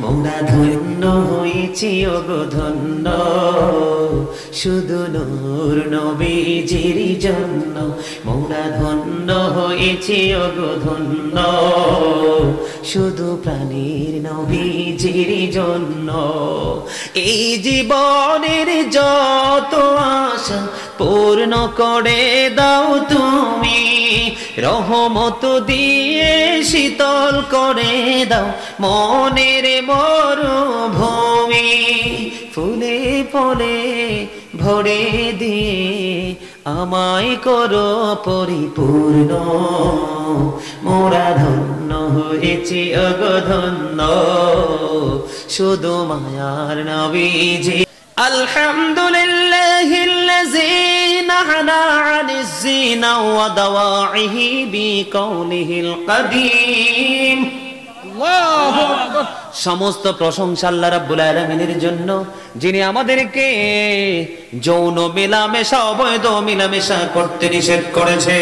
মোরা ধন্য হয়েছি ওগো ধন্য, শুধু নূর নবীজির জন্য। মোরা ধন্য হয়েছি ওগো ধন্য, শুধু প্রাণীর নবীজির জন্য। এই জীবনের যত আশা পূর্ণ করে দাও তুমি, রহমত দিয়ে শীতল করে দাও মনের মরুভূমি। ফুলে ফলে ভরে দিয়ে আমায় করো পরিপূর্ণ, মোরা ধন্য হয়েছি ওগো ধন্য, শুধু মায়ার নবীজি। আলহামদুলিল্লাহিল্লাযী নাহানা আনিজ জিনা ওয়া দাওয়াইহি বিকাউলিহিল কাদীম। আল্লাহু আকবার। সমস্ত প্রশংসা আল্লাহ রাব্বুল আলামিনের জন্য, যিনি আমাদেরকে যৌন মেলামেশা, অবৈধ মেলামেশা করতে নিষেধ করেছে।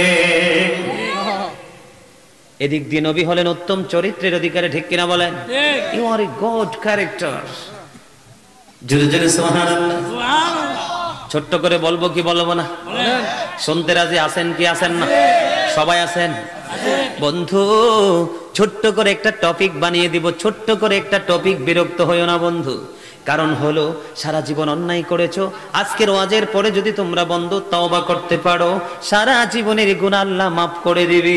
এদিক দিয়ে নবী হলেন উত্তম চরিত্রের অধিকারী, ঠিক কিনা বলেন? You are a good character. জোরে জোরে সুবহানাল্লাহ। ছোট্ট করে বলবো কি বলবো না? শুনতে রাজি আছেন কি আছেন না? সবাই আছেন? বন্ধু, ছোট্ট করে একটা টপিক বানিয়ে দিব, ছোট্ট করে একটা টপিক। বিরক্ত হইও না বন্ধু, কারণ হলো সারা জীবন অন্যায় করেছো। আজকের ওয়াজের পরে যদি তোমরা বন্ধু তওবা করতে পারো, সারা জীবনের গুনাহ আল্লাহ মাফ করে দিবে।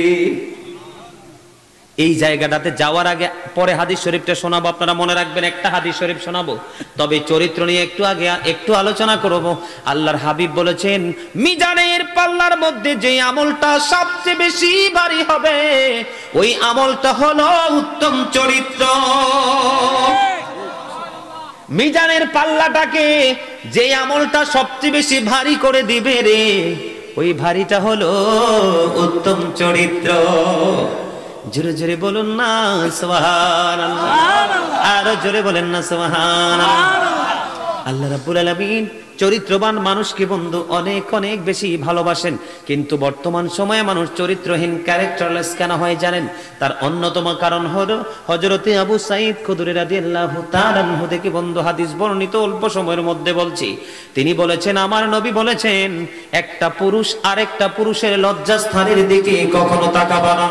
এই জায়গাটাতে যাওয়ার আগে পরে হাদিস শরীফটা শোনাবো, আপনারা মনে রাখবেন। একটা হাদিস শরীফ শোনাবো, তবে চরিত্র নিয়ে একটু আলোচনা করব। আল্লাহর হাবিব বলেছেন, মিজানের পাল্লার মধ্যে যে আমলটা সবচেয়ে বেশি ভারী হবে, ওই আমলটা হলো উত্তম চরিত্র। মিজানের পাল্লাটাকে যে আমলটা সবচেয়ে বেশি ভারী করে দিবে রে, ওই ভারীটা হলো উত্তম চরিত্র। জোরে জোরে বলুন না সুবহানাল্লাহ, আরো জোরে বলেন না সুবহানাল্লাহ। আল্লাহ রাব্বুল আলামিন চরিত্রবান মানুষকে বন্ধু অনেক অনেক বেশি ভালোবাসেন, কিন্তু বর্তমান সময়ে মানুষ চরিত্রহীন, ক্যারেক্টারলেস কেন হয় জানেন? তার অন্যতম কারণ হলো হযরতে আবু সাঈদ খুদরী রাদিয়াল্লাহু তাআলা আনহু থেকে বন্ধু হাদিস বর্ণিত, অল্প সময়ের মধ্যে বলছি। তিনি বলেছেন, আমার নবী বলেছেন, একটা পুরুষ আরেকটা পুরুষের লজ্জাস্থানের দিকে কখনো তাকাবে না।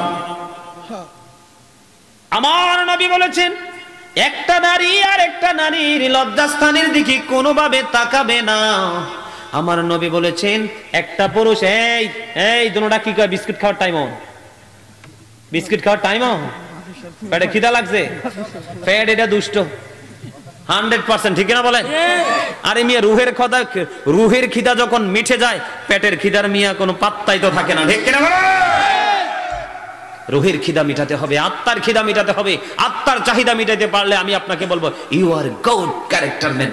আমার নবী বলেছেন, একটা নারী আর একটা নারীর লজ্জাস্থানের দিকে কোনোভাবে তাকাবে না। আমার নবী বলেছেন, একটা পুরুষ এই দুটোটা কি কয়, বিস্কুট খাওয়ার টাইম, বিস্কুট খাওয়ার টাইম, পেটে খিদা লাগছে, পেট এটা দুষ্ট 100%, ঠিক না বলেন? আরে মিয়া, রুহের খিদা যখন মিটে যায়, পেটের খিদার মিয়া কোনো পাত্তাই তো থাকে না, ঠিক না বলেন? রুহের খিদা মিটাতে হবে, আত্মার খিদা মিটাতে হবে। আত্মার চাহিদা মিটাতে পারলে আমি আপনাকে বলবো, you are good character man.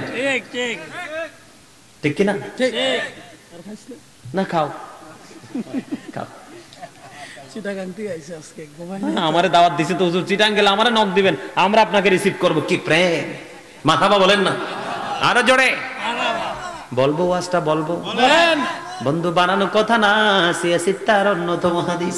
ঠিক কি না? না খাও খাও। আমারে দাওয়াত দিছে তো হুজুর, চিটাং গেলে আমারে নক দিবেন, আমরা আপনাকে রিসিভ করব। কি প্রেম! মাথাবা বলেন না, আরো জোরে বলবো, ওয়াজটা বলবো। বন্ধু বানানো কথা না, সিয়াসিত্তার অন্যতম হাদিস।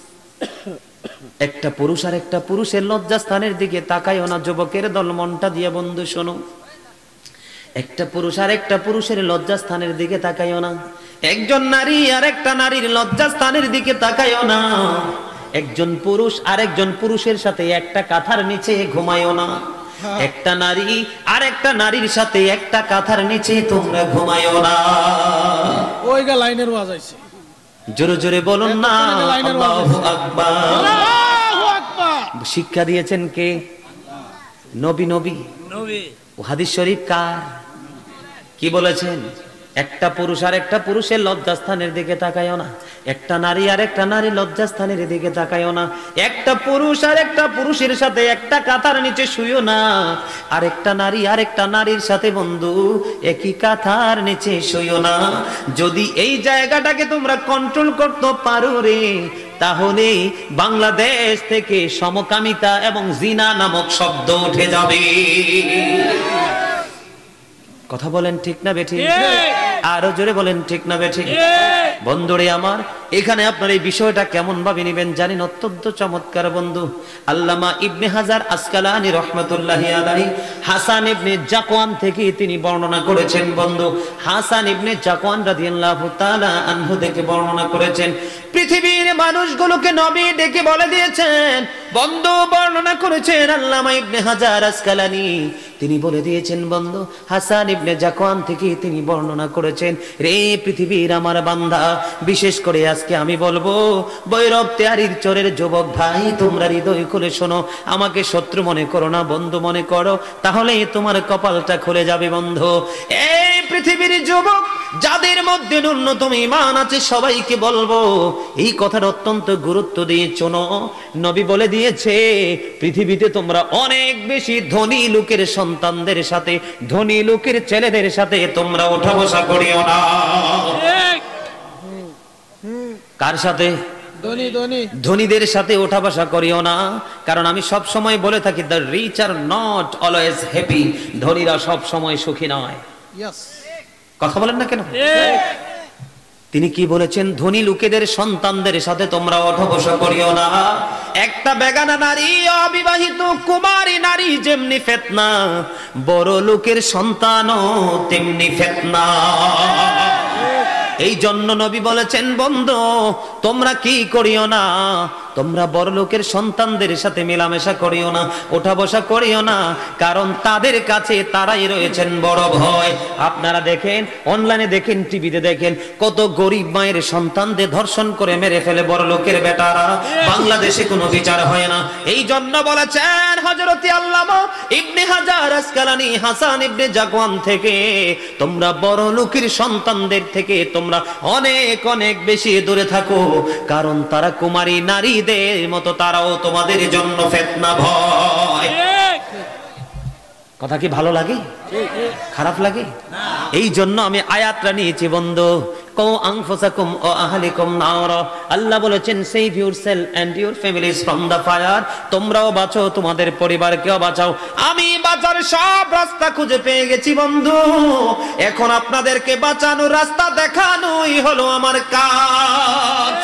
একটা পুরুষ আর একটা পুরুষের লজ্জাস্থানের দিকে তাকাইও না। যুবকের দল, মনটা দিয়ে বন্ধু শোনো, একটা পুরুষ আর একটা পুরুষের লজ্জাস্থানের দিকে তাকাইও না। একজন নারী আর একটা নারীর লজ্জাস্থানের দিকে তাকাইও না। একজন পুরুষ আর একজন পুরুষের সাথে একটা কাঁথার নিচে ঘুমাইও না। একটা নারী আর একটা নারীর সাথে একটা কাঁথার নিচে তোমরা ঘুমাইও না। ওইগা লাইনের ওয়াজ আইছে, জোরে জোরে বলুন না আল্লাহু আকবার। শিক্ষা দিয়েছেন কে? নবী। নবী ও হাদিস শরীফ কার? কি বলেছেন? একটা পুরুষ আর একটা পুরুষের লজ্জাস্থানের দিকে তাকায়ও না। একটা নারী আর একটা নারী লজ্জাস্থানের দিকে তাকায়ও না। একটা পুরুষ আর একটা পুরুষের সাথে একটা কাঁথার নিচে শুইও না। আর একটা নারী আর একটা নারীর সাথে বন্ধু একই কাঁথার নিচে শুইও না। যদি এই জায়গাটাকে তোমরা কন্ট্রোল করতে পারো রে, তাহলে বাংলাদেশ থেকে সমকামিতা এবং জিনা নামক শব্দ উঠে যাবে। কথা বলেন ঠিক না বেঠিক? আরো জোরে বলেন ঠিক না বেঠিক? বন্ধুরে আমার, এখানে আপনার এই বিষয়টা কেমন ভাবে নেবেন জানেন? অত্যন্ত চমৎকার বন্ধু। আল্লামা ইবনে হাজার আসকালানি রাহমাতুল্লাহি আলাইহি হাসান ইবনে জাকওয়ান থেকে তিনি বর্ণনা করেছেন বন্ধু। হাসান ইবনে জাকওয়ান রাদিয়াল্লাহু তাআলা আনহু থেকে বর্ণনা করেছেন, পৃথিবীর মানুষগুলোকে নবী ডেকে বলে দিয়েছেন বন্ধু, বর্ণনা করেছেন আল্লামা ইবনে হাজার আসকালানি, তিনি বলে দিয়েছেন বন্ধু হাসান ইবনে জাকওয়ান থেকে তিনি বর্ণনা করেছেন, রে পৃথিবীর আমার বান্দা, বিশেষ করে আজকে আমি বলবো বৈরব তেয়ারির চরের যুবক ভাই, তোমরা হৃদয় খুলে শোনো, আমাকে শত্রু মনে করো না, বন্ধু মনে করো, তাহলেই তোমার কপালটা খুলে যাবে বন্ধু। এই পৃথিবীর যুবক যাদের মধ্যে ন্যূনতম ঈমান আছে সবাইকে বলবো এই কথার অত্যন্ত গুরুত্ব দিয়ে শোনো। নবী বলে দিয়েছে পৃথিবীতে তোমরা অনেক বেশি ধনী লোকের সন্তানদের সাথে, ধনী লোকের ছেলেদের সাথে তোমরা ওঠা বসা করিও না। কার সাথে? ধনীদের সাথে ওঠা বসা করিও না। কারণ আমি সব সময় বলে থাকি, the rich are not always happy, ধনীরা সব সময় সুখী নয়। কথা বলেন না কেন? তিনি কি বলেছেন? ধনী লোকেদের সন্তানদের সাথে তোমরা ওঠা বসা করিও না। একটা বেগানা নারী, অবিবাহিত কুমারী নারী যেমনি ফিতনা, বড় লোকের সন্তানও তেমনি ফিতনা। এই জন্য নবী বলেছেন বন্ধু তোমরা কি করিও না, তোমরা বড় লোকের সন্তানদের সাথে মেলামেশা করিও না, ওঠা বসা করিও না, কারণ তাদের কাছে তারাই রয়েছেন বড় ভয়। আপনারা দেখেন, অনলাইনে দেখেন, টিভিতে দেখেন, কত গরিব মায়ের সন্তানদের ধর্ষণ করে মেরে ফেলে বড় লোকের বেটারা। বাংলাদেশে কোনো বিচার হয় না। এই জন্য বলেছেন হযরতে আল্লামা ইবনে হাজার আসকালানি হাসান ইবনে জাকওয়ান থেকে, তোমরা বড় লোকের সন্তানদের থেকে তোমরা অনেক অনেক বেশি দূরে থাকো, কারণ তারা কুমারী নারী মতো তারাও তোমাদের জন্য ফিতনা ভয়। কথা কি ভালো লাগে? খারাপ লাগে? এই জন্য আমি আয়াতটা নিয়েছি বন্ধু, কও আনফুসাকুম ও আহলিকুম নার। আল্লাহ বলেছেন save yourself and your families from the fire, তোমরাও বাঁচো, তোমাদের পরিবারকেও বাঁচাও। আমি বাঁচার সব রাস্তা খুঁজে পেয়ে গেছি বন্ধু, এখন আপনাদেরকে বাঁচানোর রাস্তা দেখানোই হলো আমার কাজ।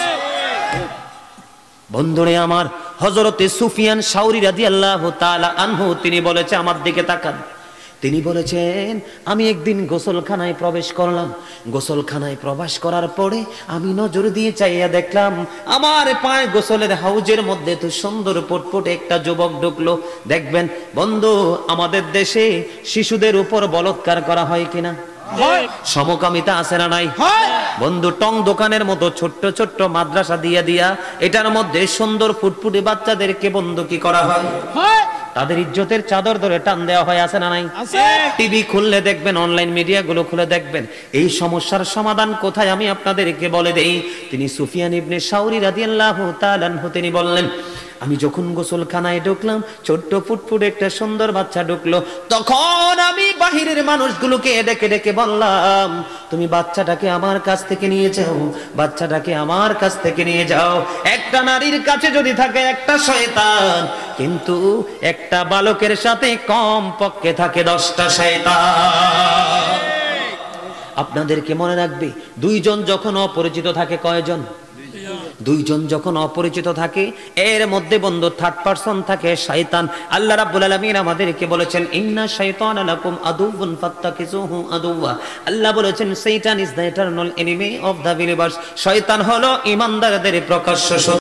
বন্ধুরে আমার, হযরতে সুফিয়ান সাউরি রাদিয়াল্লাহু তাআলা আনহু তিনি বলেছে, আমার দিকে তাকান, তিনি বলেছেন আমি একদিন গোসলখানায় প্রবেশ করলাম, গোসলখানায় প্রবেশ করার পরে আমি নজর দিয়ে চাইয়া দেখলাম আমার পায়ে গোসলের হাউজের মধ্যে তো সুন্দর ফুটফুটে একটা যুবক ঢুকলো। দেখবেন বন্ধু আমাদের দেশে শিশুদের উপর বলাৎকার করা হয় কিনা? সমকামিতা আছে না নাই? বন্ধু টং দোকানের মতো ছোট্ট ছোট্ট মাদ্রাসা দিয়া দিয়া এটার মধ্যে সুন্দর ফুটফুটে বাচ্চাদেরকে বন্ধু কি করা হয়? তাদের ইজ্জতের চাদর ধরে টান দেওয়া হয়, আছে না নাই? টিভি খুললে দেখবেন, অনলাইন মিডিয়া গুলো খুলে দেখবেন। এই সমস্যার সমাধান কোথায় আমি আপনাদেরকে বলে দেই। তিনি সুফিয়ান ইবনে সাউরি রাদিয়াল্লাহু তাআলা আনহু তিনি বললেন, আমি যখন গোসলখানায় ঢুকলাম, ছোট্ট ফুটফুট একটা সুন্দর বাচ্চা ঢুকলো, তখন আমি বাহিরের মানুষগুলোকে ডেকে ডেকে বললাম, তুমি বাচ্চাটাকে আমার কাছ থেকে নিয়ে যাও, বাচ্চাটাকে আমার কাছ থেকে নিয়ে যাও। একটা নারীর কাছে যদি থাকে একটা শয়তান, কিন্তু একটা বালকের সাথে কম পক্ষে থাকে 10টা শয়তান। আপনাদেরকে মনে রাখবে, দুইজন যখন অপরিচিত থাকে, কয়জন? দুইজন যখন অপরিচিত থাকে, এর মধ্যে বন্ধু থার্ড পারসন থাকে শয়তান। আল্লাহ রাব্বুল আলামিন আমাদেরকে বলেছেন ইন্না শাইতানা লাকুম আদুউন ফাত্তাকিজুহু আদুওয়া। আল্লাহ বলেছেন শয়তান is the eternal enemy of the believers. শয়তান হলো ঈমানদারদের প্রকাশ্য শত্রু।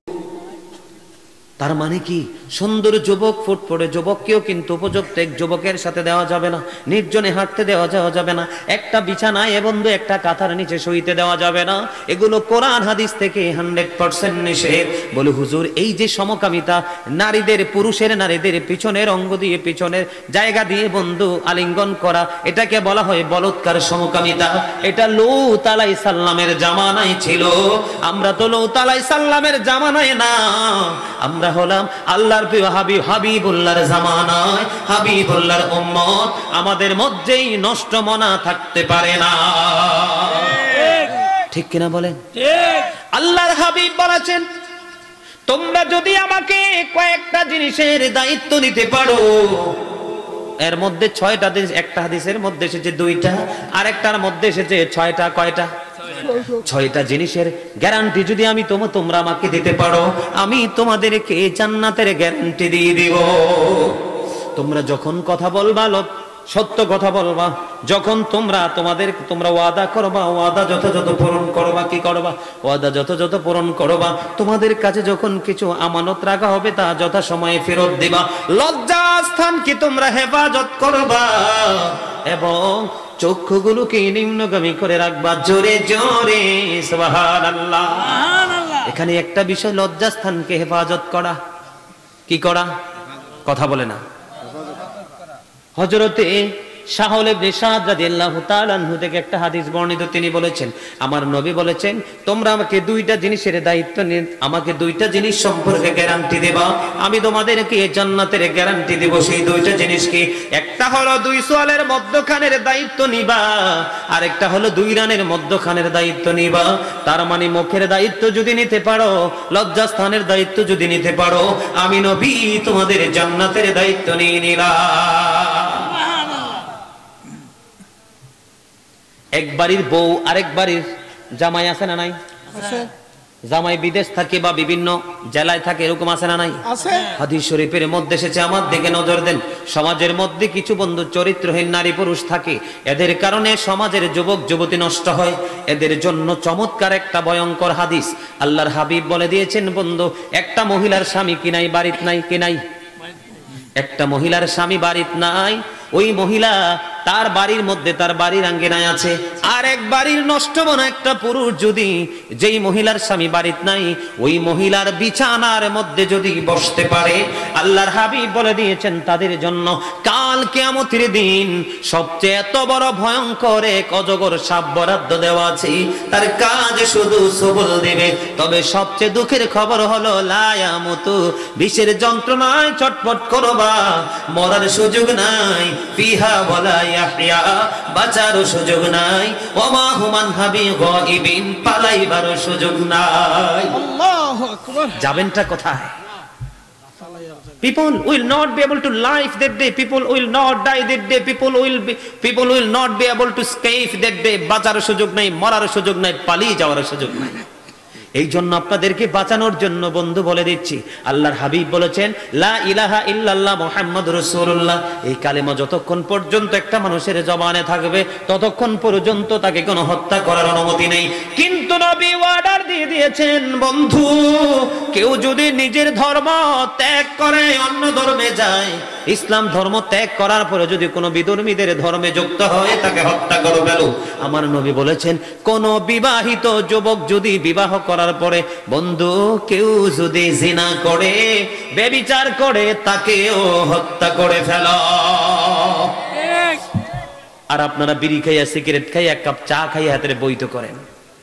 তার মানে কি? সুন্দর যুবক ফুটফুটে যুবককেও কিন্তু উপযুক্ত এক যুবকের সাথে দেওয়া যাবে না, নির্জনে হাঁটতে দেওয়া যাবে না, একটা বিছানায় বন্ধু একটা কাঁথার নিচে শুইতে দেওয়া যাবে না। এগুলো কোরআন হাদিস থেকে 100% নিষেধ। বলে হুজুর এই যে সমকামিতা, নারীদের পুরুষের নারীদের পিছনের অঙ্গ দিয়ে পিছনের জায়গা দিয়ে বন্ধু আলিঙ্গন করা, এটাকে বলা হয় বলৎকার সমকামিতা। এটা লূত আলাইহিস সালামের জামানায় ছিল। আমরা তো লূত আলাইহিস সালামের জামানায় না, আমরা হলাম আল্লাহর প্রিয় হাবিবুল্লাহর জামানায়, হাবিবুল্লাহর উম্মত। আমাদের মধ্যেই নষ্ট মনা থাকতে পারে না, ঠিক কিনা বলেন? আল্লাহর হাবিব বলেছেন, তোমরা যদি আমাকে কয়েকটা জিনিসের দায়িত্ব নিতে পারো, এর মধ্যে 6টা জিনিস, একটা হাদিসের মধ্যে এসেছে 2টা, আর একটার মধ্যে এসেছে 6টা। কয়টা? ছয়টা জিনিসের গ্যারান্টি যদি আমি তোমরা আমাকে দিতে পারো, আমি তোমাদেরকে জান্নাতের গ্যারান্টি দিয়ে দিব। তোমরা যখন কথা বলবা সত্য কথা বলবা, যখন তোমরা ওয়াদা করবা, ওয়াদা যথাযথ পূরণ করবা। কি করবা? ওয়াদা যথাযথ পূরণ করবা। তোমাদের কাছে যখন কিছু আমানত রাখা হবে তা যথা সময়ে ফেরত দিবা। লজ্জাস্থানকে তোমরা হেফাজত করবা এবং চক্ষুগুলোকে নিম্নগামী করে রাখবা। জোরে জোরে সুবহানাল্লাহ। এখানে একটা বিষয়, লজ্জাস্থানকে হেফাজত করা। কি করা? কথা বলে না। হযরতে সাহল ইবনে সাদ রাদিয়াল্লাহু তাআলা আনহু থেকে একটা হাদিস বর্ণিত, তিনি বলেছেন, আমার নবী বলেছেন, তোমরা আমাকে দুইটা জিনিসের দায়িত্ব নিন, আমাকে দুইটা জিনিস সম্পর্কে গ্যারান্টি দেবা, আমি তোমাদেরকে জান্নাতের গ্যারান্টি দেব। সেই দুইটা জিনিস কি? একটা হলো দুই সোয়ালের মধ্যখানের দায়িত্ব নিবা, আর একটা হলো দুই রানের মধ্যখানের দায়িত্ব নিবা। তার মানে মুখের দায়িত্ব যদি নিতে পারো, লজ্জাস্থানের দায়িত্ব যদি নিতে পারো, আমি নবী তোমাদের জান্নাতের দায়িত্ব নিয়ে নিলাম। এক বাড়ির বউ আরেক বাড়ির জামাই আছে না নাই? জামাই বিদেশ থাকে বা বিভিন্ন জেলায় থাকে, এরকম আছে না নাই? হাদিস শরীফের মধ্যে এসেছে, আমার দিকে নজর দেন, সমাজের মধ্যে কিছু বন্ধু চরিত্রহীন নারী পুরুষ থাকে, এদের কারণে সমাজের যুবক যুবতী নষ্ট হয়। এদের জন্য চমৎকার একটা ভয়ঙ্কর হাদিস আল্লাহর হাবিব বলে দিয়েছেন, বন্ধু, একটা মহিলার স্বামী কি নাই? বাড়িত নাই। কি নাই? একটা মহিলার স্বামী বাড়িত নাই, ওই মহিলা তার বাড়ির মধ্যে তার বাড়ির আঙ্গিনায় আছে। আর এক বাড়ির নষ্টমনা একটা পুরুষ যদি, যেই মহিলার স্বামী বাড়িত নাই, ওই মহিলার বিছানার মধ্যে যদি বসতে পারে, আল্লাহর হাবিব বলে দিয়েছেন তাদের জন্য কাল কিয়ামতের দিন সবচেয়ে এত বড় ভয়ঙ্কর এক অজগর সাপ বরাদ্দ দেওয়া আছে। তার কাজ শুধু সবল দেবে। তবে সবচেয়ে দুঃখের খবর হলো লা ইয়ামুতু, বিষের যন্ত্রণায় ছটফট করবা, মরার সুযোগ নাই। ফিহা ওয়ালা ইয়াহইয়া, বাঁচার সুযোগ নাই। ওমা হুমান হাবি গায়বিন, পালাইবার সুযোগ নাই। আল্লাহু আকবার। যাবেনটা কোথায়? People will not be able to live that day. People will not die that day. People will not be able to escape that day. বাঁচার সুযোগ নাই, মরার সুযোগ নাই, পালিয়ে যাওয়ার সুযোগ নাই। এই জন্য আপনাদেরকে বাঁচানোর জন্য বন্ধু বলে দিচ্ছি, আল্লাহর হাবিব বলেছেন লা ইলাহা ইল্লাল্লাহ মুহাম্মাদুর রাসূলুল্লাহ। এই কালেমা যতক্ষণ পর্যন্ত একটা মানুষের জবানে থাকবে, ততক্ষণ পর্যন্ত তাকে কোনো হত্যা করার অনুমতি নেই। কিন্তু নবী অর্ডার দিয়ে দিয়েছেন, বন্ধু, কেউ যদি নিজের ধর্ম ত্যাগ করে অন্য ধর্মে যায়, ইসলাম ধর্ম ত্যাগ করার পরে যদি কোনো বিধর্মীদের ধর্মে যুক্ত হয়, তাকে হত্যা করে ফেলো। আমার নবী বলেছেন, কোন বিবাহিত যুবক যদি বিবাহ করার পরে, বন্ধু, কেউ যদি জিনা করে, ব্যভিচার করে, তাকেও হত্যা করে ফেলো। আর আপনারা বিড়ি খাইয়া, সিগারেট খাইয়া, এক কাপ চা খাইয়া হাতের বইতো করেন।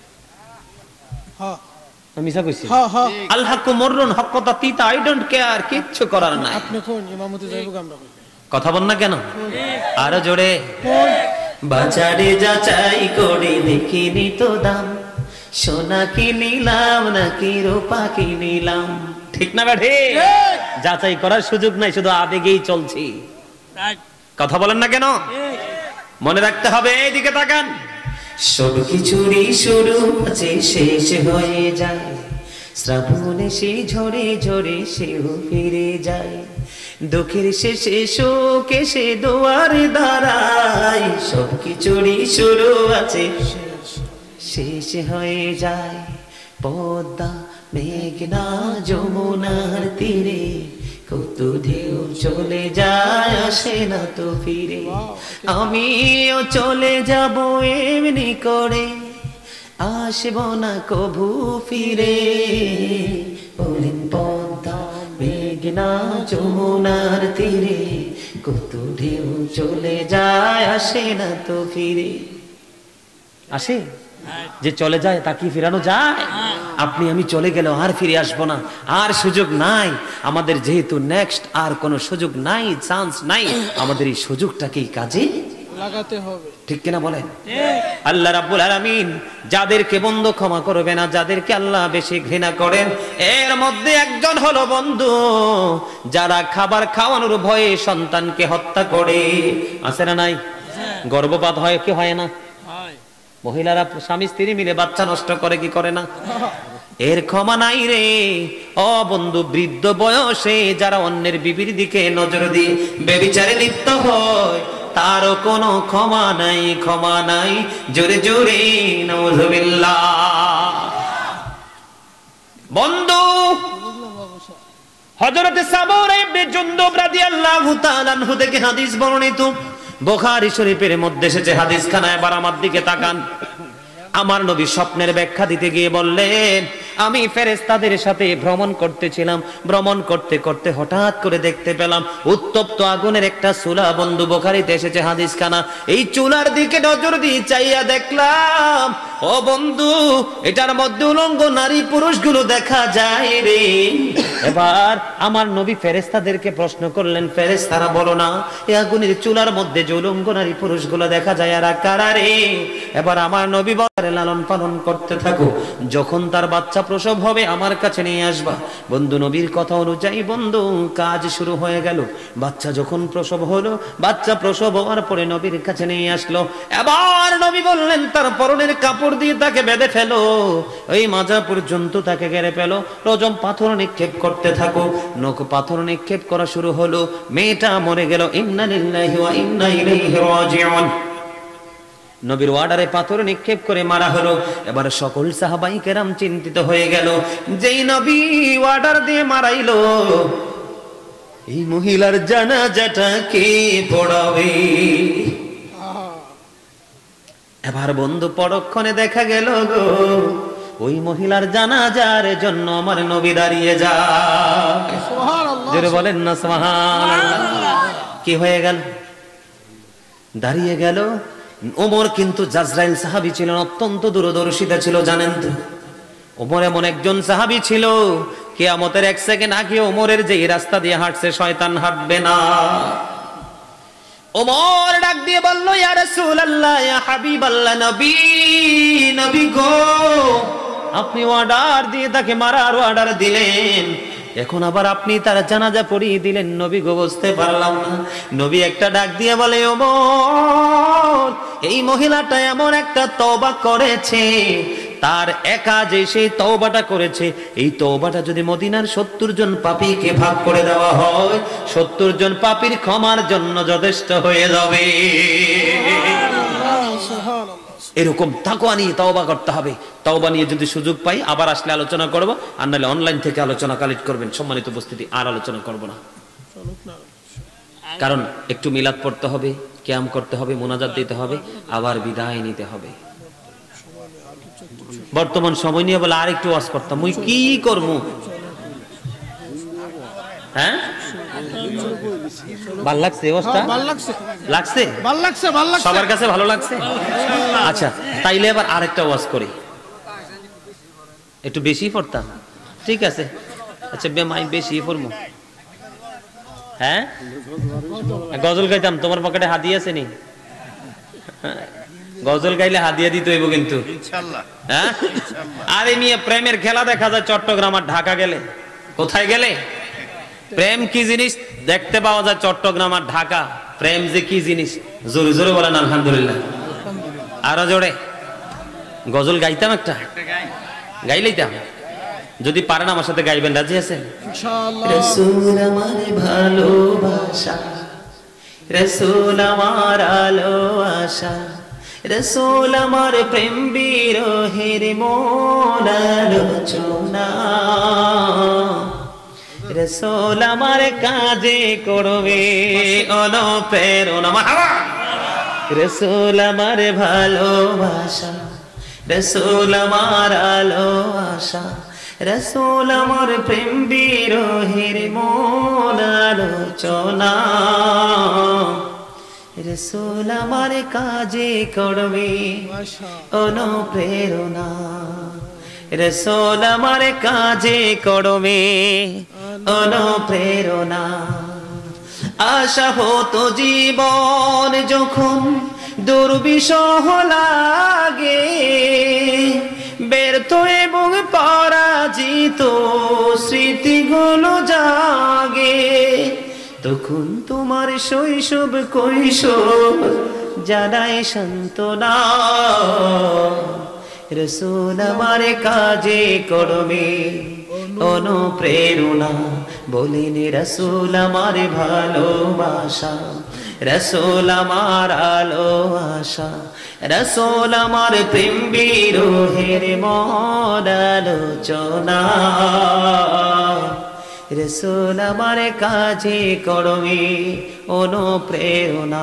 মিছা কইছি? আল হাক্কু মুররুন, হক কথা তিতা, আই ডোন্ট কেয়ার, কিচ্ছু করার নাই। আপনি কোন ইমামতি যাইবো আমরা কথা বল না কেন? আরো জোরে। বাজারে যাচাই করে দেখিনি তো দাম, সোনা কি নিলাম নাকি রূপা কি নিলাম। ঠিক না বেঠে? যাচাই করার সুযোগ নাই, শুধু আবেগেই চলছি। কথা বলেন না কেন? মনে রাখতে হবে। এইদিকে তাকান, সব কিছুরই শুরু আছে, শেষ হয়ে যায়। শ্রাবণে সে ঝরে ঝরে সেও ফিরে যায়। দুঃখের শেষে সুখ এসে দুয়ারে দাঁড়ায়। সব কিছুরই শুরু আছে, শেষ হয়ে যায়। পদ্মা মেঘনা যমুনার তীরে কত ঢেউ চলে যায়, আসে না তো ফিরে। আমিও চলে যাব এমনি করে, আসব না কভু ফিরে। বলেন পদ্মা মেঘনা যমুনার তীরে কত ঢেউ চলে যায়, আসে না তো ফিরে। আসে? যে চলে যায় তা কি ফেরানো যায়? আপনি আমি চলে গেলেও আর ফিরে আসবো না, আর সুযোগ নাই আমাদের। যেহেতু নেক্সট আর কোনো সুযোগ নাই, চান্স নাই, আমাদের এই সুযোগটাকে কাজে লাগাতে হবে। ঠিক কিনা বলেন? আল্লাহ রাব্বুল আলামিন যাদেরকে বন্ধু ক্ষমা করবে না, যাদেরকে আল্লাহ বেশি ঘৃণা করেন, এর মধ্যে একজন হলো বন্ধু যারা খাবার খাওয়ানোর ভয়ে সন্তানকে হত্যা করে। আছে না নাই? গর্ভপাত হয় কি হয় না? মহিলারা স্বামী স্ত্রী মিলে বাচ্চা নষ্ট করে কি করে না? এর ক্ষমা নাই রে। ও বন্ধু, বৃদ্ধ বয়সে যারা অন্যের বিবির দিকে নজর দিয়ে ব্যভিচারে লিপ্ত হয় তারও কোনো ক্ষমা নাই, ক্ষমা নাই। জোরে জোরে নাউযুবিল্লাহ। বন্ধু, হযরতে সামূরা ইবনে জুনদুব রাদিয়াল্লাহু তাআলা আনহু থেকে হাদিস বর্ণিত, বুখারী শরীফের মধ্যে এসেছে। হাদিসখানা এবার আমার দিকে তাকান। আমার নবী স্বপ্নের ব্যাখ্যা দিতে গিয়ে বললেন, আমি ফেরেশতাদের সাথে ভ্রমণ করতেছিলাম, ভ্রমণ করতে করতে হঠাৎ করে দেখতে পেলাম উত্তপ্ত আগুনের একটা চুলা। বন্ধু, বুখারীতে এসেছে হাদিসখানা। এই চুলার দিকে নজর দিয়ে চাইয়া দেখলাম, ও বন্ধু, এটার মধ্যে উলঙ্গ নারী পুরুষগুলো দেখা যায় রে। এবার আমার নবী ফেরেশতাদেরকে প্রশ্ন করলেন, ফেরেশতারা বলো না, এই আগুনের চুলার মধ্যে যে উলঙ্গ নারী পুরুষগুলো দেখা যায় এরা কারা রে? এবার আমার নবী বলেন, লালন পালন করতে থাকো, যখন তার বাচ্চা প্রসব হবে আমার কাছে নিয়ে আসবা। বন্ধু, নবীর কথা অনুযায়ী বন্ধু কাজ শুরু হয়ে গেল। বাচ্চা যখন প্রসব হলো, বাচ্চা প্রসব হওয়ার পরে নবীর কাছে নিয়ে আসলো। এবার নবী বললেন, তার পরনের কাপড় দিয়ে তাকে বেঁধে ফেলো, ওই মাজা পর্যন্ত তাকে গেড়ে ফেলো, রজম পাথর নিক্ষেপ করতে থাকো। নখ পাথর নিক্ষেপ করা শুরু হলো। মেয়েটা মরে গেল। ইন্না লিল্লাহি ওয়া ইন্না ইলাইহি রাজিউন। নবীর ওয়ার্ডারে পাথর নিক্ষেপ করে মারা হলো। এবার সকল সাহাবাই কেরাম চিন্তিত হয়ে গেল, যেই নবী ওয়ার্ডার দিয়ে মারাইলো, এই মহিলার জানাজাটা কে পড়াবে? এবার বন্ধু, পরক্ষণে দেখা গেল গো, ওই মহিলার জানাজার জন্য আমার নবী দাঁড়িয়ে যায়। সুবহানাল্লাহ, জোরে বলেন না সুবহানাল্লাহ। কি হয়ে গেল? দাঁড়িয়ে গেল। ওমর কিন্তু জাজরাইল সাহাবী ছিলেন, অত্যন্ত দূরদর্শিতা ছিল, জানেন তো? ওমর এমন একজন সাহাবী ছিল, কিয়ামতের এক সেকেন্ড আগে ওমরের যে রাস্তা দিয়ে হাঁটছে শয়তান হাঁটবে না। ওমর ডাক দিয়ে বলল, ইয়া রাসূলুল্লাহ, ইয়া হাবিবাল্লাহ, নবী, নবী গো, আপনি অর্ডার দিয়ে তাকে মারার অর্ডার দিলেন, এখন আবার আপনি তার জানাজা পড়িয়ে দিলেন। নবী গো, বুঝতে পারলাম না। নবী একটা ডাক দিয়ে বলে, ওমর, এই মহিলাটা এমন একটা তওবা করেছে, তার একা যে সেই তওবাটা করেছে, এই তওবাটা যদি মদিনার 70 জন পাপীকে ভাগ করে দেওয়া হয়, 70 জন পাপীর ক্ষমার জন্য যথেষ্ট হয়ে যাবে। সুবহানাল্লাহ। এরকম তাকওয়া নিয়ে তওবা করতে হবে। তওবা নিয়ে যদি সুযোগ পাই আবার আসলে আলোচনা করব, আর নাহলে অনলাইন থেকে আলোচনা কালেক্ট করবেন। সম্মানিত উপস্থিতি, আর আলোচনা করব না, কারণ একটু মিলাদ পড়তে হবে, কিয়াম করতে হবে, মুনাজাত দিতে হবে, আবার বিদায় নিতে হবে। বর্তমান সময় নিয়ে বলে আর একটু ওয়াজ করতাম, মুই কি করবো? হ্যাঁ, ভাল লাগছে ওয়াজটা? ভাল লাগছে, লাগছে, ভাল লাগছে, ভাল লাগছে, সবার কাছে ভালো লাগছে? আচ্ছা, তাইলে এবার আরেকটা ওয়াজ করি, একটু বেশি পড়তাম, ঠিক আছে? আচ্ছা, আমি বেশি পড়বো। হ্যাঁ, গজল গাইতাম, তোমার পকেটে হাদিয়া আছে নি? গজল গাইলে হাদিয়া দিতে হইব কিন্তু, হ্যাঁ? আরে নিয়ে প্রেমের খেলা দেখা যায় চট্টগ্রাম আর ঢাকা গেলে। কোথায় গেলে? প্রেম কি জিনিস দেখতে পাওয়া যায় চট্টগ্রাম আর ঢাকা। প্রেম যে কি জিনিস, জোরে জোরে বলেন আলহামদুলিল্লাহ। আরো জোরে। গজল গাইতাম, একটা গাইলেইতাম, যদি পারেন আমার সাথে গাইবেন, রাজি আছেন? ইনশাআল্লাহ। রাসূল আমার ভালোবাসা, রাসূল আমার আলো আশা, রাসূল আমার প্রেম বিরহের মূল আলোচনা, রাসূল আমার কাজে করবে অনুপ্রেরণা, রাসূল আমার ভালোবাসা, রাসূল আমার আলো আশা, রাসূল আমার প্রেম বিরহের মূল আলোচনা, রাসূল আমার কাজে করবে অনুপ্রেরণা, রাসূল আমার কাজে করবে অনুপ্রেরণা। আশা হতো জীবন যখন দুর্বিষহ লাগে, ব্যর্থ এবং পরাজিত স্মৃতিগুলো জাগে, তখন তোমার শৈশব কৈশোর জানাই সান্ত্বনা রসুল আমার কাজে কর্মে অনুপ্রেরণা বলেন রসুল আমার ভালোবাসা রসুল আমার আলো আশা রসুল আমার প্রেম বিরোহের মন আলোচনা রসুল আমার কাজে কর্মে অনুপ্রেরণা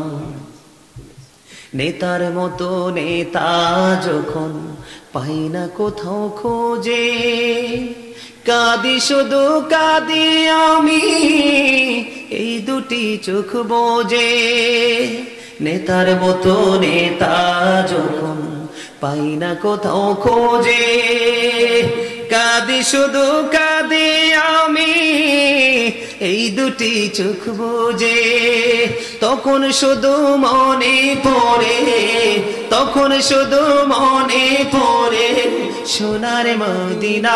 নেতার মতো নেতা যখন পাই না কোথাও খোঁজে কাঁদি শুধু কাঁদি আমি এই দুটি চোখ বোঝে নেতার মতো নেতা যখন পাই না কোথাও খোঁজে কাঁদি শুধু কাঁদি আমি এই দুটি চোখ বুঝে তখন শুধু মনে পড়ে তখন শুধু মনে পড়ে সোনার মদিনা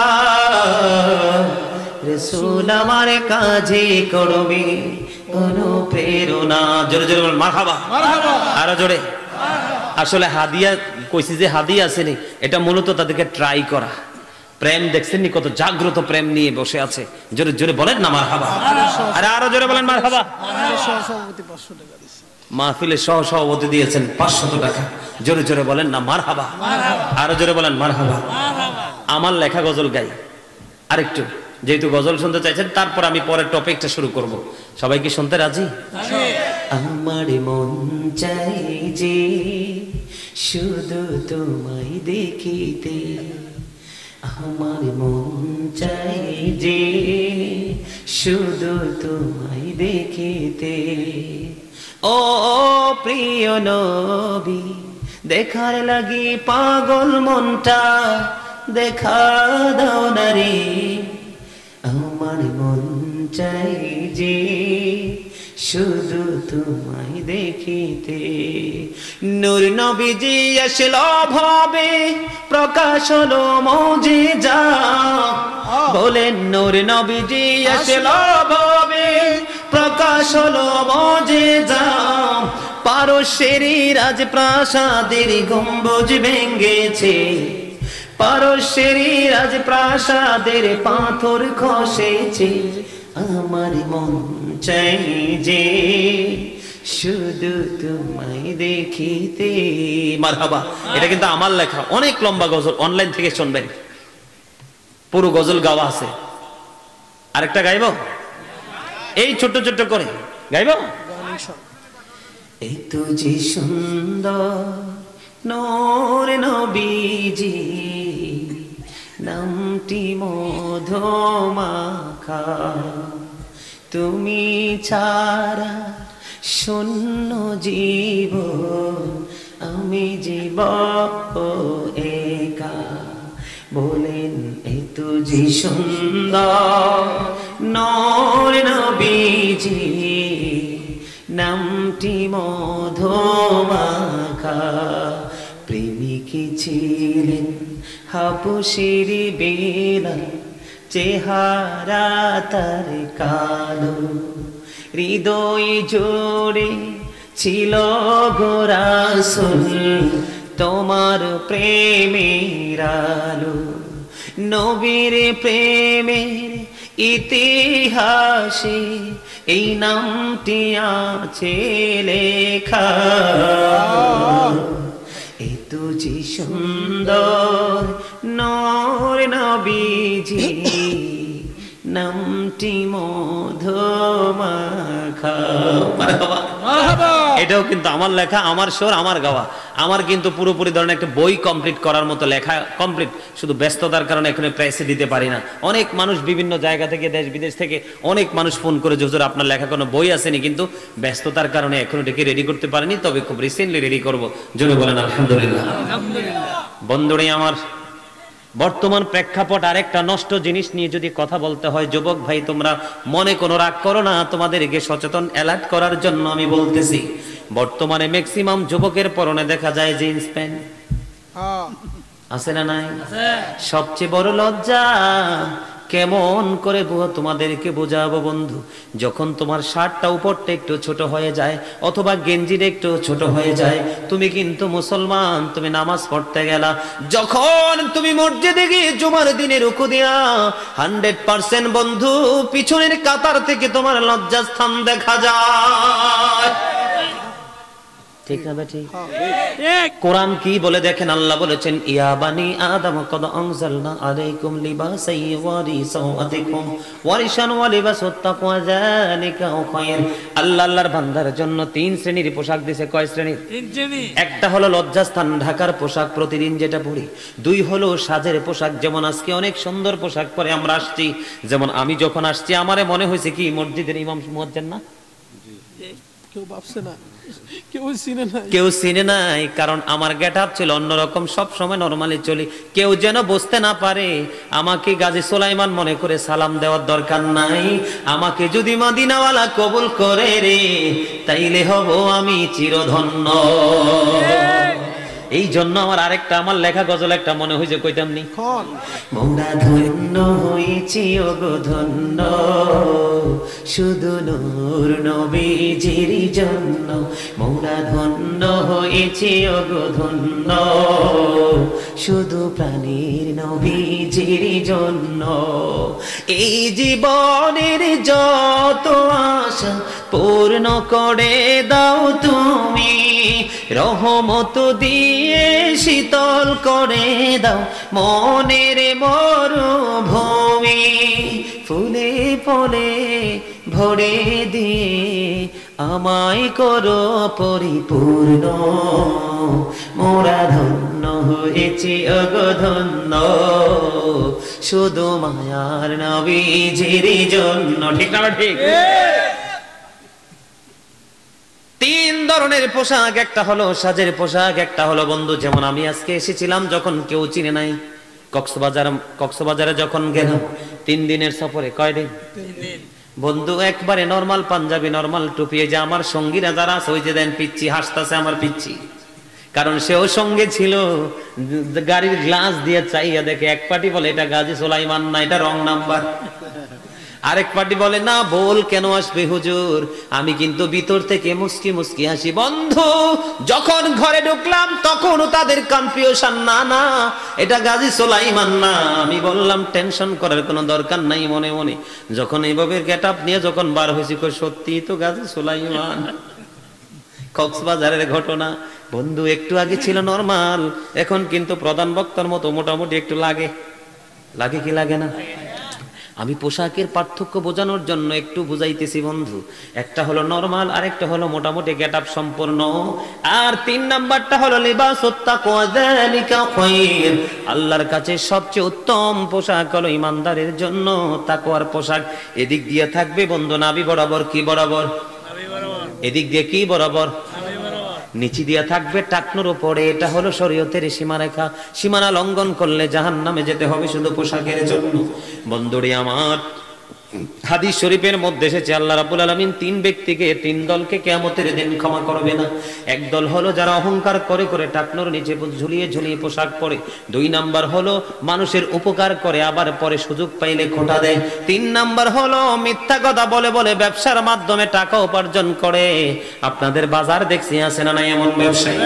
রাসূল আমার কাজে করবে অনুপ্রেরণা জোরে জোরে বল মারহাবা মারহাবা আরো জোরে আসলে হাদিয়া কইছি যে হাদিয়া আছে নি এটা মূলত তাদেরকে ট্রাই করা প্রেম দেখছেন নি কত জাগ্রত প্রেম নিয়ে বসে আছে জোরে জোরে বলেন না মারহাবা আরে আরো জোরে বলেন মারহাবা সভাপতি 500 টাকা দিয়েছে মাহফিলে সভাপতি দিয়েছেন 500 টাকা জোরে জোরে বলেন না মারহাবা আরো জোরে বলেন মারহাবা আমার লেখা গজল গাই আরেকটু যেহেতু গজল শুনতে চাইছেন তারপর আমি পরের টপিকটা শুরু করব সবাই কি শুনতে রাজি আমার মন চাই যে শুধু তোমায় দেখিতে আমার মন চাই যে শুধু তোমায় দেখিতে ও প্রিয় নবী দেখার লাগি পাগল মনটা দেখা দাও না রে আমার মন চাই যে শুধু তোমায় দেখিতে নূর নবীজি আসলো ভবে প্রকাশ হলো মুজিজা বলেন নূর নবীজি আসলো ভবে প্রকাশ হলো মুজিজা পারস্যের রাজপ্রাসাদের গম্বুজ ভেঙেছে পারস্যের রাজপ্রাসাদের পাথর খসেছে আমার মন চাই যে শুধু তোমায় দেখিতে মারহাবা এটা কিন্তু আমার লেখা অনেক লম্বা গজল অনলাইন থেকে শুনবেন পুরো গজল গাওয়া আছে আরেকটা গাইবো এই ছোট ছোট করে গাইবো এই তো যে সুন্দর নূর নবীজি নামটি মধুমাখা তুমি ছাড়া শূন্য জীবন আমি জীব একা বলেন এই তো যে সুন্দর নূর নবীজি নামটি মধুমাখা প্রেমিকি ছিলেন হাবশীর বেলাল চেহারা তার কালো হৃদয় জোড়ে ছিল গো রাসূল তোমার প্রেমের আলো নবীর প্রেমের ইতিহাসে এই নামটি আছে লেখা এই তো যে সুন্দর নূর নবীজি নামটি মধুমাখা মারহাবা মারহাবা এটাও কিন্তু আমার লেখা আমার সুর আমার গাওয়া আমার কিন্তু পুরোপুরি ধরনের একটা বই কমপ্লিট করার মতো লেখা কমপ্লিট শুধু ব্যস্ততার কারণে এখানে প্রেসে দিতে পারি না অনেক মানুষ বিভিন্ন জায়গা থেকে দেশ বিদেশ থেকে অনেক মানুষ ফোন করে হুজুর আপনার লেখা কোনো বই আসেনি কিন্তু ব্যস্ততার কারণে এখনো এটাকে রেডি করতে পারিনি তবে খুব রিসেন্টলি রেডি করব জোরে বলেন আলহামদুলিল্লাহ আলহামদুলিল্লাহ বন্ধুরা আমার বর্তমান প্রেক্ষাপট আরেকটা নষ্ট জিনিস নিয়ে যদি কথা বলতে হয় যুবক ভাই তোমরা মনে কোনো রাগ করো না তোমাদেরকে সচেতন অ্যালার্ট করার জন্য আমি বলতেছি বর্তমানে ম্যাক্সিমাম যুবকের পরনে দেখা যায় জিন্স প্যান্ট আছে না নাই সবচেয়ে বড় লজ্জা কেমন করে তোমাদেরকে বোঝাবো বন্ধু, যখন তোমার শার্টটা উপরটা একটু ছোট হয়ে যায় অথবা গেঞ্জিটা একটু ছোট হয়ে যায়, তুমি কিন্তু মুসলমান, তুমি নামাজ পড়তে গেলা, যখন তুমি মসজিদে গিয়ে জুমার দিনে রুকু দিয়া 100% বন্ধু পিছনের কাতার থেকে তোমার লজ্জাস্থান দেখা যায়। ঠিক না বেটি? কোরআন কি বলে দেখেন, আল্লাহ বলেছেন ইয়া বানি আদম কদ আনজালনা আলাইকুম লিবাসাই ওয়ারি সাওআতিকুম ওয়ারিশান ওয়া লিবাসুত তাকওয়া যালিকা খায়র। আল্লাহ আল্লাহর বান্দার জন্য 3 শ্রেণীর পোশাক দিয়েছে। কয় শ্রেণীর? 3 শ্রেণী। একটা হলো লজ্জাস্থান ঢাকার পোশাক, প্রতিদিন যেটা পরি। 2 হলো সাজের পোশাক, যেমন আজকে অনেক সুন্দর পোশাক পরে আমরা আসছি, যেমন আমি যখন আসছি আমারে মনে হয়েছে কি মসজিদের ইমাম মুয়াজ্জিন না, কেউ ভাবছে না, কেউ চিনে নাই, কারণ আমার গেটআপ ছিল অন্যরকম, সব সময় নরমালি চলি, কেউ যেন বুঝতে না পারে আমাকে গাজী সুলাইমান মনে করে সালাম দেওয়ার দরকার নাই। আমাকে যদি মদিনাওয়ালা কবুল করে রে, তাইলে হব আমি চিরধন্য। এই জন্য আমার আরেকটা আমার লেখা গজল একটা মনে হয়েছে, কইতাম নি, মোরা ধন্য হয়েছি ওগো ধন্য, শুধু নূর নবীজির জন্য, মোরা ধন্য হয়েছি ওগো ধন্য, শুধু প্রাণীর নবীজির জন্য। এই জীবনের যত আশা পূর্ণ করে দাও তুমি, রহমত দিয়ে শীতল করে দাও মনের মরুভূমি, ফুলে ফলে ভরে দিয়ে আমায় করো পরিপূর্ণ, মোরা ধন্য হয়েছি ওগো ধন্য, শুধু মায়ার নবীজির জন্য। ঠিক না ঠিক? 3 ধরনের পোশাক, একটা হলো সাজের পোশাক, একটা হলো বন্ধু যেমন আমি আজকে এসেছিলাম যখন কেউ চিনে নাই, কক্সবাজারে যখন গেলাম 3 দিনের সফরে। কয় দিন? 3 দিন। বন্ধু একবারে নরমাল পাঞ্জাবি, নরমাল টুপি, যে আমার সঙ্গীরা যারা আছে ওই যে দেন পিচ্ছি হাসতেছে আমার পিচ্ছি, কারণ সেও সঙ্গে ছিল, গাড়ির গ্লাস দিয়ে চাইয়া দেখে এক পার্টি বলে এটা গাজী সুলাইমান না, এটা রং নাম্বার, আরেক পার্টি বলে না বল কেন আসবে হুজুর, আমি কিন্তু ভিতর থেকে মুস্কি মুস্কি হাসি। বন্ধু যখন ঘরে ঢুকলাম তখন তাদের কনফিউশন, না না এটা গাজী সুলাইমান না। আমি বললাম টেনশন করার কোনো দরকার নাই, মনে মনে যখন এইভাবে গেটআপ নিয়ে যখন বার হয়েছি, সত্যি তো গাজী সুলাইমান। কক্সবাজারের ঘটনা বন্ধু, একটু আগে ছিল নরমাল, এখন কিন্তু প্রধান বক্তার মতো মোটামুটি একটু লাগে, লাগে কি লাগে না? আমি পোশাকের পার্থক্য বোঝানোর জন্য একটু বুঝাইতেছি বন্ধু, একটা হলো নরমাল, আরেকটা হলো মোটামুটি গেটআপ সম্পূর্ণ, আর 3 নাম্বারটা হলো লিবাসুত তাকওয়া যালিকা খায়র। আল্লাহর কাছে সবচেয়ে উত্তম পোশাক হলো ইমানদারের জন্য তাকওয়ার পোশাক। এদিক দিয়ে থাকবে বন্ধু নাভি বরাবর, কি বরাবর? এদিক দিয়ে কি বরাবর? নিচে দিয়া থাকবে টাকনুর উপরে, এটা হলো শরীয়তের সীমারেখা, সীমানা লঙ্ঘন করলে জাহান্নামে যেতে হবে শুধু পোশাকের জন্য। বন্ধুরে আমার, হাদিস শরীফের মধ্যে এসেছে আল্লাহ রাব্বুল আলামিন 3 ব্যক্তিকে, 3 দলকে কিয়ামতের দিন ক্ষমা করবে না। এক দল হলো যারা অহংকার করে করে টাকনুর নিচে ঝুলিয়ে ঝুলিয়ে পোশাক পরে, 2 নাম্বার হলো মানুষের উপকার করে আবার পরে সুযোগ পাইলে খোঁটা দেয়, 3 নাম্বার হলো মিথ্যা কথা বলে বলে ব্যবসার মাধ্যমে টাকা উপার্জন করে। আপনাদের বাজার দেখছি আছে না নাই এমন ব্যবসায়ী?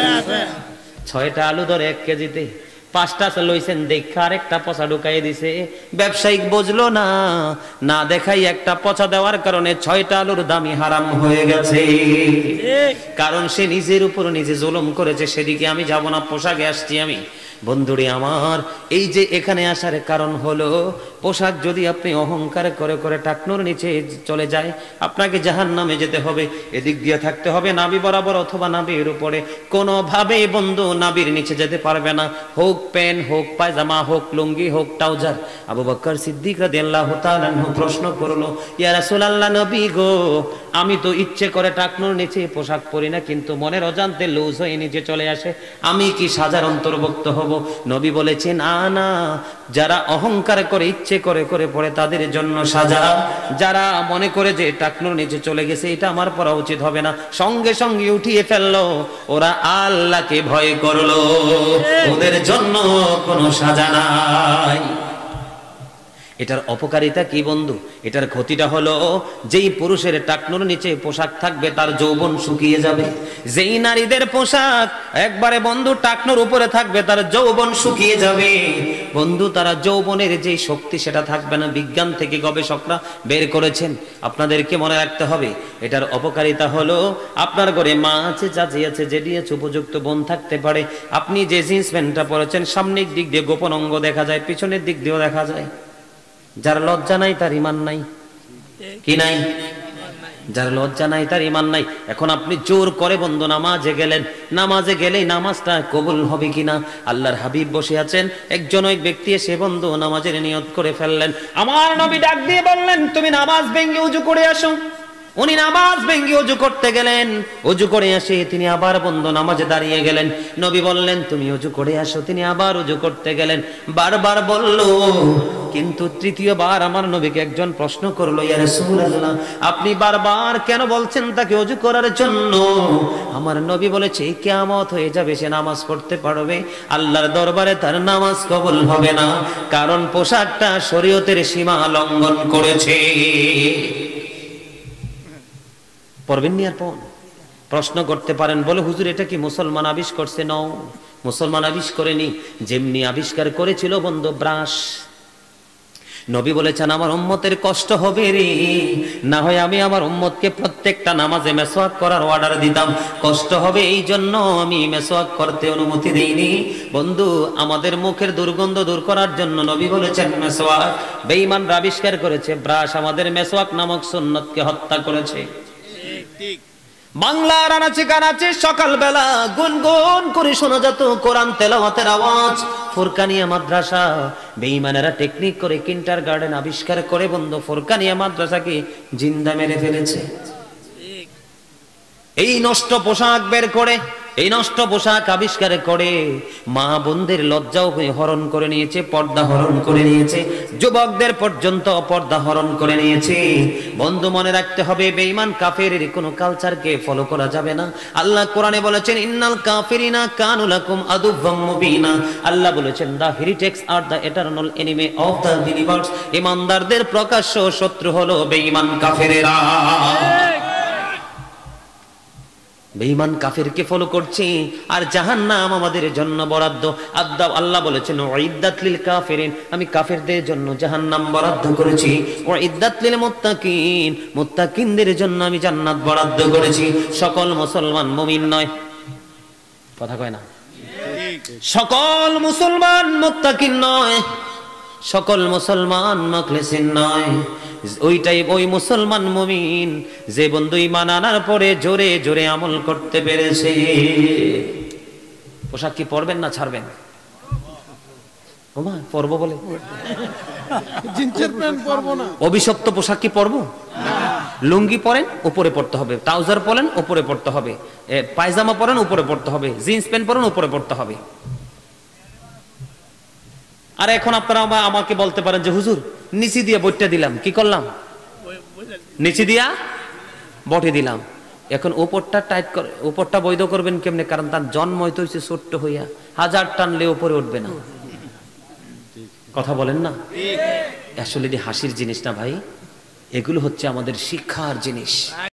6টা আলু ধরে 1 কেজিতে 5টা লইছেন, দেখা আরেকটা পচা ঢুকাই দিছে, ব্যবসায়িক বুঝলো না, না দেখাই একটা পচা দেওয়ার কারণে 6টা আলুর দামই হারাম হয়ে গেছে, কারণ সে নিজের উপর নিজে জুলুম করেছে। সেদিকে আমি যাব না, পোশাকে আসছি আমি। বন্ধুরে আমার, এই যে এখানে আসার কারণ হলো পোশাক যদি আপনি অহংকার করে করে টাকনুর নিচে চলে যায়, আপনাকে জাহান্নামে যেতে হবে। এদিক দিয়ে থাকতে হবে নাভি বরাবর অথবা নাভির উপরে, কোনোভাবে বন্ধু নাভির নিচে যেতে পারবে না, হোক প্যান্ট, হোক পায়জামা, হোক লুঙ্গি, হোক ট্রাউজার। আবু বকর সিদ্দিক রাদিয়াল্লাহু তাআলা প্রশ্ন করলো, ইয়া রাসূলুল্লাহ, নবী গো, আমি তো ইচ্ছে করে টাকনুর নিচে পোশাক পরি না, কিন্তু মনের অজান্তে লুজ হয়ে নিচে চলে আসে, আমি কি সাজার অন্তর্ভুক্ত হব? নবী বলেছেন না, যারা অহংকার করে ইচ্ছে করে করে পড়ে তাদের জন্য সাজা, যারা মনে করে যে টাকনুর নিচে চলে গেছে এটা আমার পড়া উচিত হবে না, সঙ্গে সঙ্গে উঠিয়ে ফেললো, ওরা আল্লাহকে ভয় করলো, ওদের জন্য কোনো সাজা নাই। এটার অপকারিতা কি বন্ধু? এটার ক্ষতিটা হলো, যেই পুরুষের টাকনুর নিচে পোশাক থাকবে তার যৌবন শুকিয়ে যাবে। যেই নারীদের পোশাক একবারে বন্ধু টাকনুর উপরে থাকবে তার যৌবন শুকিয়ে যাবে বন্ধু। তারা যৌবনের যে শক্তি সেটা থাকবে না। বিজ্ঞান থেকে গবেষকরা বের করেছেন। আপনাদেরকে মনে রাখতে হবে এটার অপকারিতা হলো, আপনার ঘরে মা আছে, চাচি আছে, জেঠি আছে, উপযুক্ত বোন থাকতে পারে। আপনি যে জিন্স প্যান্টটা পরেছেন সামনের দিক দিয়ে গোপন অঙ্গ দেখা যায়, পিছনের দিক দিয়েও দেখা যায়। যার লজ্জা নাই তার ঈমান নাই, কি নাই? যার লজ্জা নাই তার ঈমান নাই। এখন আপনি জোর করে বন্ধু নামাজে গেলেন, নামাজে গেলেই নামাজটা কবুল হবে কিনা? আল্লাহর হাবিব বসে আছেন, একজন ওই ব্যক্তি এসে বন্ধু নামাজের নিয়ত করে ফেললেন। আমার নবী ডাক দিয়ে বললেন, তুমি নামাজ ভেঙে উজু করে আসো। উনি নামাজ ভেঙে উজু করতে গেলেন, উজু করে আসে তিনি আবার বন্ধু নামাজে দাঁড়িয়ে গেলেন। নবী বললেন, তুমি উজু করে আসো। তিনি আবার উজু করতে গেলেন, বারবার বলল। কিন্তু তৃতীয়বার আমার নবীকে একজন প্রশ্ন করলো, ইয়া রাসূলুল্লাহ, আপনি বারবার কেন বলছেন তাকে ওযু করার জন্য? আমার নবী বলেছে, কিয়ামত হয়ে যাবে, সে নামাজ পড়তে পারবে, আল্লাহর দরবারে তার নামাজ কবুল হবে না, কারণ পোশাকটা শরীয়তের সীমা লঙ্ঘন করেছে। পড়বেন নি? আর প্রশ্ন করতে পারেন, বলে হুজুর এটা কি মুসলমান আবিষ্কার করছে? নাও, মুসলমান আবিষ্কার করেনি। যেমনি আবিষ্কার করেছিল বন্ধু ব্রাশ। নবী বলেছেন, আমার উম্মতের কষ্ট হবে রে, না হয় আমি আমার উম্মতকে প্রত্যেকটা নামাজে মেসওয়াক করার অর্ডার দিতাম, কষ্ট হবে এই জন্য আমি মেসওয়াক করতে অনুমতি দেইনি। বন্ধু, আমাদের মুখের দুর্গন্ধ দূর করার জন্য নবী বলেছেন মেসওয়াক। বেঈমানরা আবিষ্কার করেছে ব্রাশ, আমাদের মেসওয়াক নামক সুন্নতকে হত্যা করেছে। বাংলার আনাচে কানাচে সকালবেলা গুনগুন করে শোনা যেত কোরআন তেলাওয়াতের আওয়াজ। ফুরকানিয়া মাদ্রাসা, বেঈমানেরা টেকনিক করে কিন্ডারগার্টেন আবিষ্কার করে বন্ধু ফুরকানিয়া মাদ্রাসাকে জিন্দা মেরে ফেলেছে। এই নষ্ট পোশাক বের করে, এই নষ্ট পোশাক আবিষ্কার করে মা বোনদের লজ্জাও হরণ করে নিয়েছে, পর্দা হরণ করে নিয়েছে, যুবকদের পর্যন্ত পর্দা হরণ করে নিয়েছে। বন্ধু মনে রাখতে হবে, বেঈমান কাফেরের কোনো কালচারকে ফলো করা যাবে না। আল্লাহ কোরআনে বলেছেন, ইন্নাল কাফিরিনা কানু লাকুম আদুওয়াম মুবিনা। আল্লাহ বলেছেন, the heretics are the eternal enemy of the universe. ঈমানদারদের প্রকাশ্য শত্রু হলো বেঈমান কাফেরেরা। বেঈমান কাফেরকে ফলো করছে আর জাহান্নাম আমাদের জন্য বরাদ্দ। আল্লাহ বলেছেন, উইদ্দাত লিল কাফিরিন, আমি কাফেরদের জন্য জাহান্নাম বরাদ্দ করেছি। উইদ্দাত লিল মুত্তাকিন, মুত্তাকিনদের জন্য আমি জান্নাত বরাদ্দ করেছি। সকল মুসলমান মুমিন নয়, কথা কয় না, সকল মুসলমান মুত্তাকিন নয়, সকল মুসলমান মুখলিসিন নয়। ওই মুসলমান মুমিন যে বন্ধু ঈমান আনার পরে জোরে জোরে আমল করতে পেরেছে। পোশাক কি পরবেন না ছাড়বেন? ওমা পরবো বলে জিন্সের প্যান্ট পরবো না। অভিশপ্ত পোশাক কি পরবো? লুঙ্গি পরেন উপরে পড়তে হবে, ট্রাউজার পরেন উপরে পড়তে হবে, পায়জামা পরেন উপরে পড়তে হবে, জিন্স প্যান্ট পরেন উপরে পড়তে হবে। আর এখন আপনারা আমাকে বলতে পারেন যে হুজুর নিচে দিয়ে বইটা দিলাম, কি করলাম? নিচে দিয়া বটে দিলাম। এখন উপরটা টাইট করে, উপরটা বৈধ করবেন কেমনে? কারণ তার জন্ম হইতে হয়েছে ছোট্ট হইয়া, 1000 টানলে উপরে উঠবে না। কথা বলেন না? আসলে হাসির জিনিস না ভাই, এগুলো হচ্ছে আমাদের শিক্ষার জিনিস।